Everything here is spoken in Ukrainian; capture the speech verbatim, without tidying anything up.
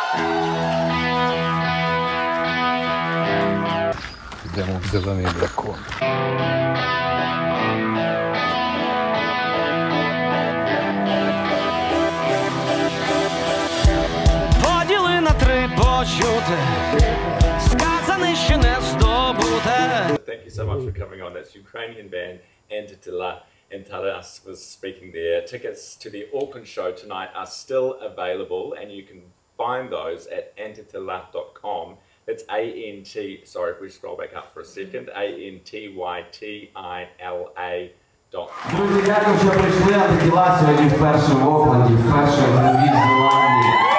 Йдемо в зелений дракон. Поділи на три почути, сказане ще не здобуте. Thank you so much for coming on. That's Ukrainian band Antytila, and Taras was speaking there. Tickets to the Auckland show tonight are still available, and you can find those at antytila dot com. It's A N T, sorry if we scroll back up for a second, A N T Y T I L A dot com. Друзі, дякую, що прийшли. Антитіла сьогодні вперше в Окленді, вперше в Новій Зеландії.